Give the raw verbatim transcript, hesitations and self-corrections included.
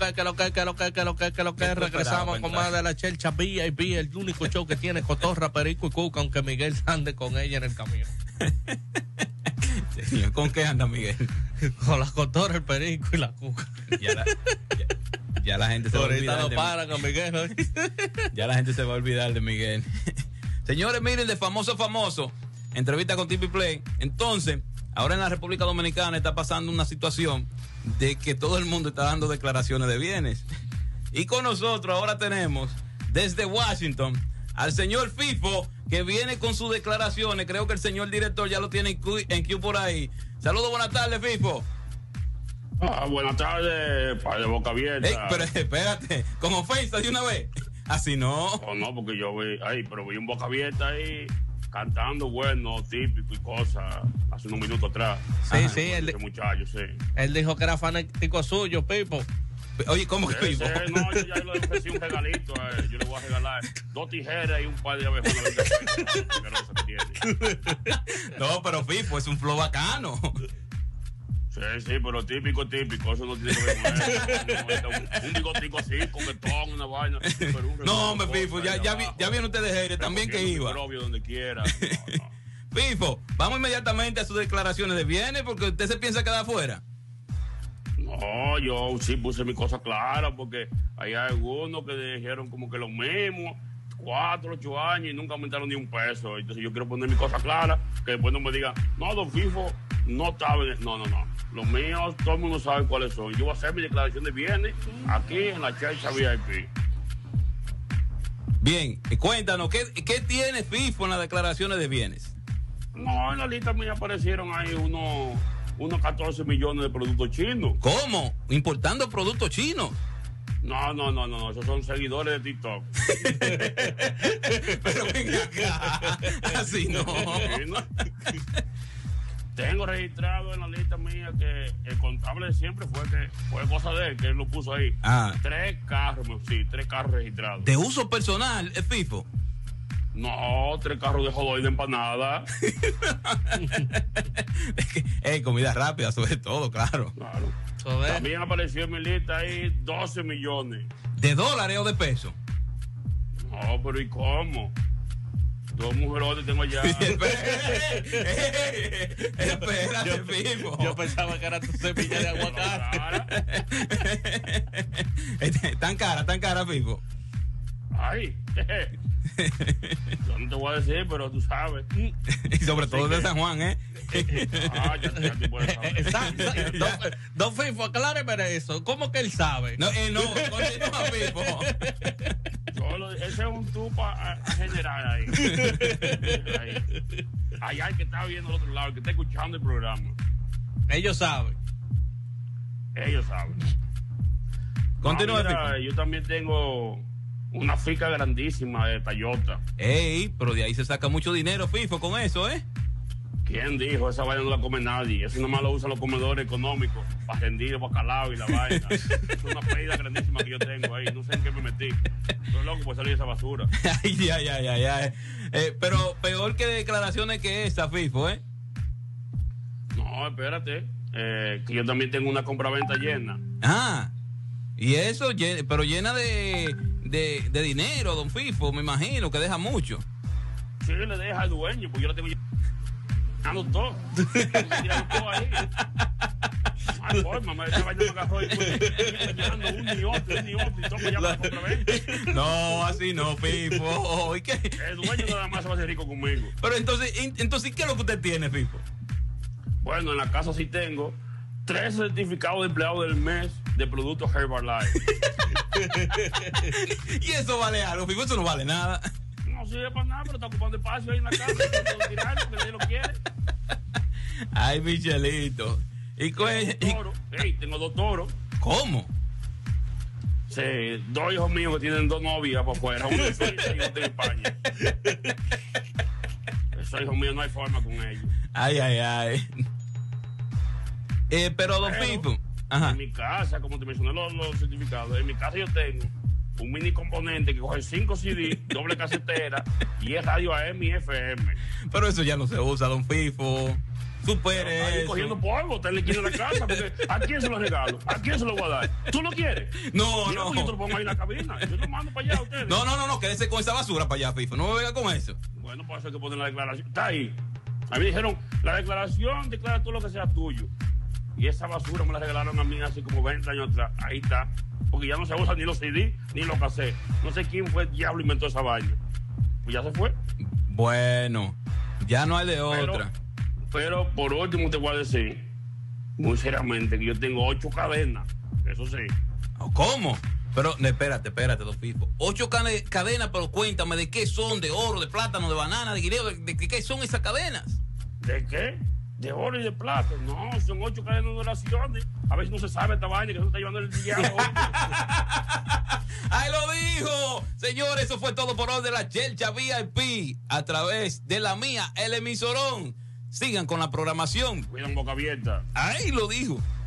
que, que lo que, que lo que, que lo que, que lo que, regresamos con más de la Chelcha V I P, el único show que tiene cotorra, perico y cuca, aunque Miguel ande con ella en el camión. Señor, ¿con qué anda Miguel? Con la cotorra, el perico y la cuca. Ya la, ya, ya la gente se va a olvidar. Ahorita de lo paran a Miguel, ¿no? Ya la gente se va a olvidar de Miguel. Señores, miren, de famoso famoso, entrevista con Tipi Play. Entonces, ahora en la República Dominicana está pasando una situación de que todo el mundo está dando declaraciones de bienes. Y con nosotros ahora tenemos desde Washington al señor Fifo, que viene con sus declaraciones. Creo que el señor director ya lo tiene en Q, en Q por ahí. Saludos, buenas tardes, Fifo. Ah, buenas tardes, padre de boca abierta. Ey, pero espérate, con ofensa de una vez. Así no. Oh, no, porque yo vi, ay, pero vi un boca abierta ahí cantando bueno, típico y cosas hace unos minutos atrás. Sí, Ajá, sí, ese él, muchacho, sí. Él dijo que era fanático suyo, Pipo. Oye, ¿cómo que Sí, Pipo? sí, no, yo ya le ofrecí un regalito. Eh. Yo le voy a regalar dos tijeras y un par de abejones. No, pero Pipo es un flow bacano. Sí, sí, pero típico, típico. Eso no tiene que ver con eso. Un, un bigotico así, coquetón, una vaina. Un no, hombre, Pipo, ya, ya, vi, ya vienen ustedes, Jerez, también que iba. Propio donde quiera. No, no. Pipo, vamos inmediatamente a sus declaraciones de bienes, porque usted se piensa quedar afuera. No, yo sí puse mi cosa clara, porque hay algunos que dijeron como que lo mismo, cuatro, ocho años y nunca aumentaron ni un peso. Entonces yo quiero poner mi cosa clara, que después no me digan, no, don Fifo, no sabe. No, no, no. Los míos, todo el mundo sabe cuáles son. Yo voy a hacer mi declaración de bienes aquí en la Chelcha V I P. Bien, cuéntanos, ¿qué, qué tiene Fifo en las declaraciones de bienes? No, en la lista mía aparecieron ahí unos, unos catorce millones de productos chinos. ¿Cómo? ¿Importando productos chinos? No, no, no, no, esos son seguidores de TikTok. Pero venga acá, así no. Sí, ¿no? Tengo registrado en la lista mía que el contable siempre fue que fue cosa de él, que él lo puso ahí. Ah. Tres carros, sí, tres carros registrados. ¿De uso personal, es Fifo? No, tres carros de jodón y de empanada. Eh, comida rápida, sobre todo, claro. Claro. También apareció en mi lista ahí doce millones. ¿De dólares o de pesos? No, pero ¿y cómo? Dos mujerones tengo allá. Espérate, Fifo. Yo pensaba que era tu semilla de aguacate. Tan cara, tan cara, Fifo. Ay, yo no te voy a decir, pero tú sabes. Y sobre todo de San Juan, ¿eh? Ah, ya, ya tú puedes saber. Exacto. Don, don Fifo, acláreme eso. ¿Cómo que él sabe? No, eh, no, continúa, Fifo. Yo lo, ese es un tupa a, a general ahí. ahí. Allá el que está viendo al otro lado, el que está escuchando el programa. Ellos saben. Ellos saben. Continúa, no, mira, Fifo. yo también tengo una finca grandísima de Toyota. Ey, pero de ahí se saca mucho dinero, Fifo, con eso, ¿eh? ¿Quién dijo? Esa vaina no la come nadie. Eso nomás lo usan los comedores económicos para rendir bacalao y la vaina. Es una pérdida grandísima que yo tengo ahí. No sé en qué me metí. Estoy loco por salir de esa basura. Ay, ay, ay, ay, ay. Eh, pero peor que declaraciones que esta, Fifo, ¿eh? No, espérate. Eh, que yo también tengo una compraventa llena. Ah, y eso, pero llena de, de, de dinero, don Fifo, me imagino, que deja mucho. Sí, le deja al dueño, pues yo la tengo llenando todo. Tirando todo ahí. Ay, forma, me esa vaina me agarró y fue llenando un y otro, un y otro, y todo para allá para la compraventa. No, así no, Fifo. ¿Y qué? El dueño nada más se va a hacer rico conmigo. Pero entonces, entonces, ¿qué es lo que usted tiene, Fifo? Bueno, en la casa sí tengo tres certificados de empleado del mes de productos Herbalife. Y eso vale algo, Fifo, eso no vale nada. No sirve para nada, pero está ocupando espacio ahí en la casa. No tirarlo, que nadie lo quiere. Ay, Michelito. ¿Y cu- tengo, toro. Hey, tengo dos toros. ¿Cómo? Sí, dos hijos míos que tienen dos novias por fuera. Uno de Suiza y otro de España. Esos hijos míos no hay forma con ellos. Ay, ay, ay. Eh, pero, don Pero, Fifo. Ajá. En mi casa, como te mencioné los, los certificados, en mi casa yo tengo un mini componente que coge cinco C D, doble casetera y es radio A M y F M. Pero eso ya no se usa, don Fifo. Supere ahí eso. cogiendo polvo, está en la esquina de la casa, porque ¿a quién se lo regalo? ¿A quién se lo voy a dar? ¿Tú lo quieres? No, Mira, no. pues yo te lo pongo ahí en la cabina. Yo lo mando para allá a ustedes. No, no, no, no, quédese con esa basura para allá, FIFA. No me venga con eso. Bueno, pues eso hay que poner la declaración. Está ahí. A mí dijeron, la declaración declara todo lo que sea tuyo. Y esa basura me la regalaron a mí hace como veinte años atrás. Ahí está. Porque ya no se usa ni los C D ni los cassettes. No sé quién fue el diablo inventó esa vaina. Pues ya se fue. Bueno, ya no hay de Pero, otra. pero por último te voy a decir, muy seriamente, que yo tengo ocho cadenas. Eso sí. ¿Cómo? Pero, no, espérate, espérate, dos pifos. Ocho cane- cadenas, pero cuéntame de qué son, de oro, de plátano, de banana, de guineo, de, de, de qué son esas cadenas. ¿De qué? De oro y de plata. No, son ocho cadenas de oraciones. A ver si no se sabe esta vaina que se está llevando el diablo. ¡Ahí lo dijo! Señores, eso fue todo por hoy de la Chelcha V I P a través de la mía, el emisorón. Sigan con la programación. Cuidan boca abierta. ¡Ahí lo dijo!